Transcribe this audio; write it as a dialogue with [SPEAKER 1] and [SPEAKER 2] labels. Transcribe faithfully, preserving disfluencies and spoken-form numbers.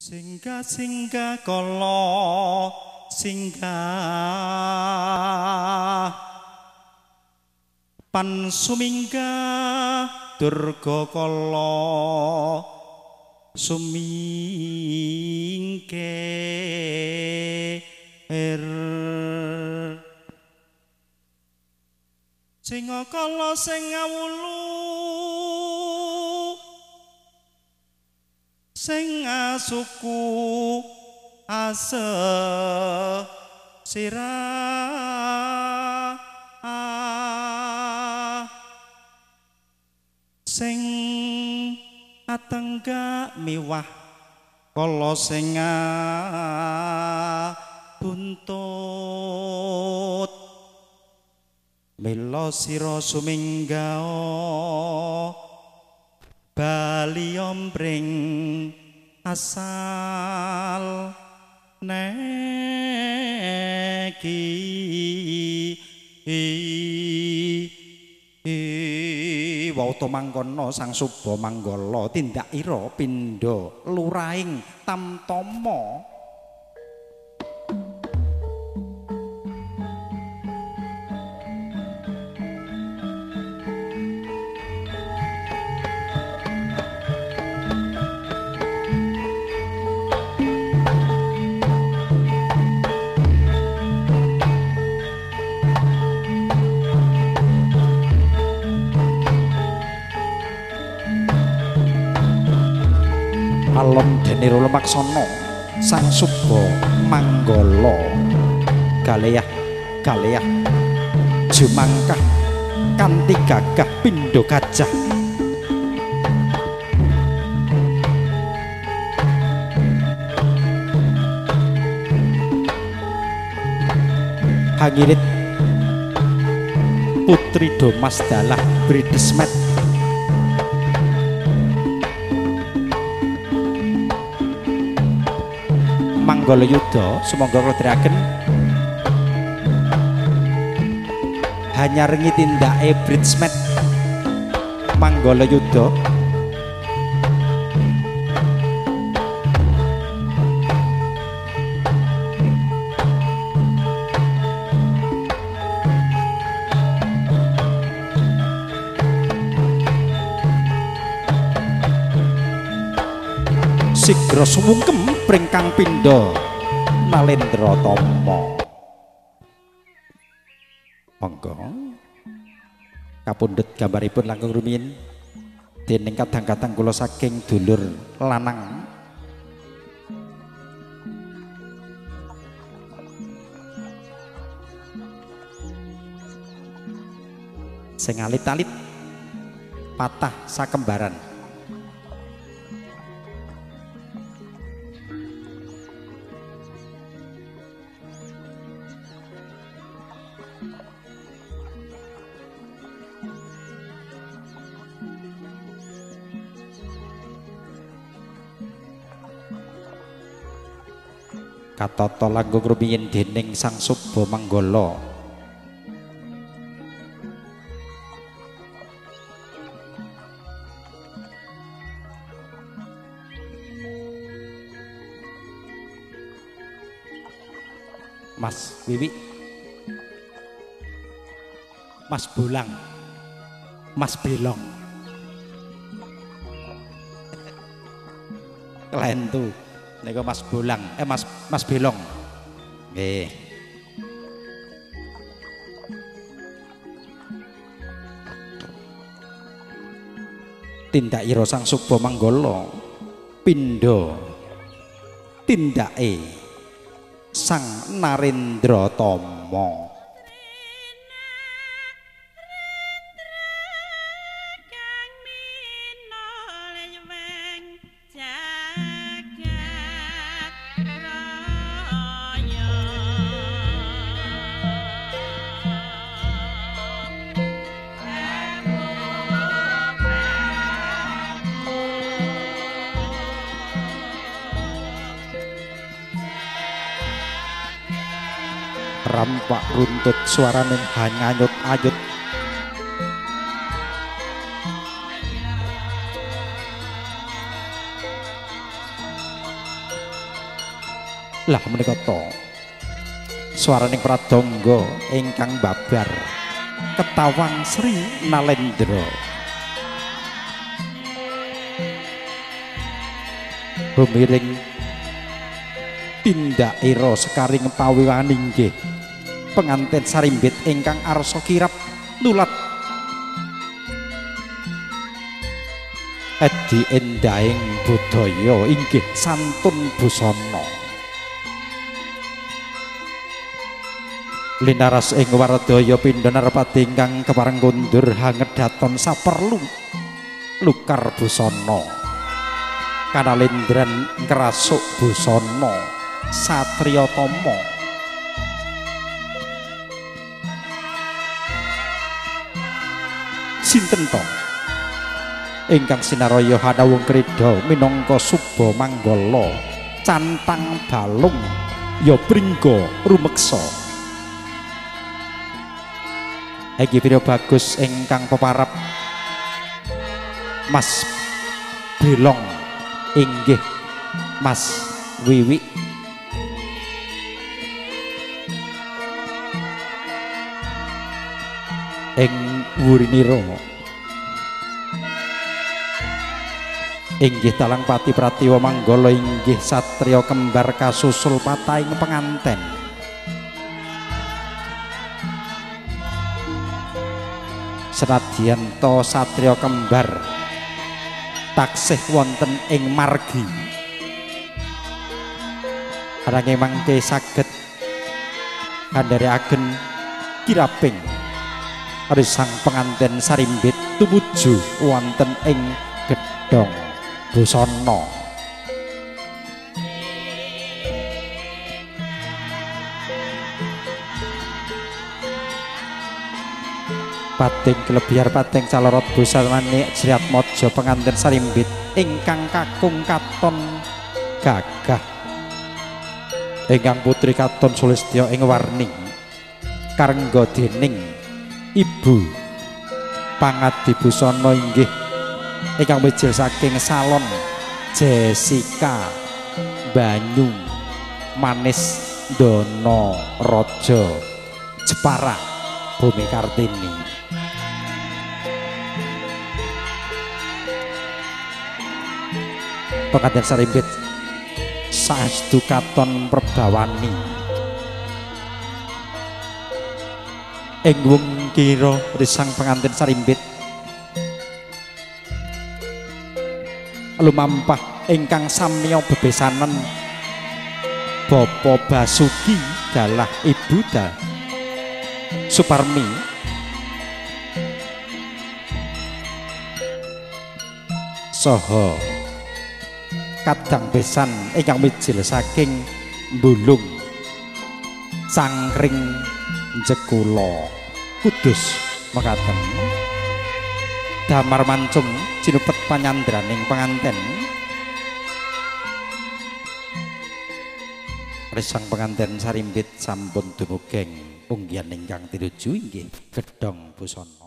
[SPEAKER 1] Singgah singgah kala singgah pan suminggah durga kala sumingkir sing kala sing ngawulu sing asuku ase sirah sing atengga miwah kala sing buntut mila sira suminggao bali ompring asal neki wauta mangkono sang suba manggala tindak ira pindha luraing tamtama alom dene lemaksana sang suba manggala galeyah galeyah jumangkah kanthi gagah pindha gajah hangirit putri Domas dalah Bridesmaid Manggala Yudha sumangga kula dherekaken hanya rengi tindake Bridesmaid Manggala Yudha sigra suwungkem pringkang pindha Nalendra Tama monggo kapundhut gambaripun langkung rumiyin dening kadang-kadang kula saking dulur lanang sing alit-alit patah sakembaran katata langkung rumiyin dening sang suba manggala Mas Wiwi Mas Bolang Mas Belong kelentu nika Mas Bolang eh Mas Mas Belong nggih tindakira sang suba manggala pindha tindake sang Narendra Tama rampak runtut suarane hanyut-ayut Lah menika to swaraning pradangga ingkang babar Ketawang Sri Nalendra humiring tindak ira sekaring pawiwan inggih penganten sarimbit ingkang arsa kirap nulat edi endahing budaya inggih santun busana linaras ing wardaya pindha narpati ingkang kepareng kondur hangedhaton saperlu lukar busana kanalendran ngrasuk busana satriya tama sinten to ingkang sinaraya hanawung krida minangka suba manggala cantang balung ya pringga rumeksa Egi Video Bagus ingkang peparap Mas Belong inggih Mas Wiwi ing wurinira inggih Talang Pati Pratiwa Manggala inggih satriya kembar kasusul pataing penganten senadyan to satriya kembar taksih wonten ing margi arang mangke saged kandhareaken kiraping risang penganten sarimbit tumuju wonten ing gedhong busana pating kelebihan pating calorot busana Jriat Maja penganten sarimbit ingkang kakung katon gagah ingkang putri katon Sulistya ing warning karengga dening Ibu Pangadi Busana inggih ingkang mijil saking salon Jessica Banyu Manis Dono Raja Jepara Bumi Kartini penganten sarimbit saestu katon Perbawani ing wong kira risang penganten sarimbit lumampah ingkang samya bebesanen Bapa Basuki dalah Ibu Da Suparmi saha kadang besan ingkang mijil saking Mbulung Cangkring Jekula Kudus mekaten damar mancung cinupet panyandraning penganten risang penganten sarimbit sampun dumugeng unggihan ingkang tinuju inggih gedhong busana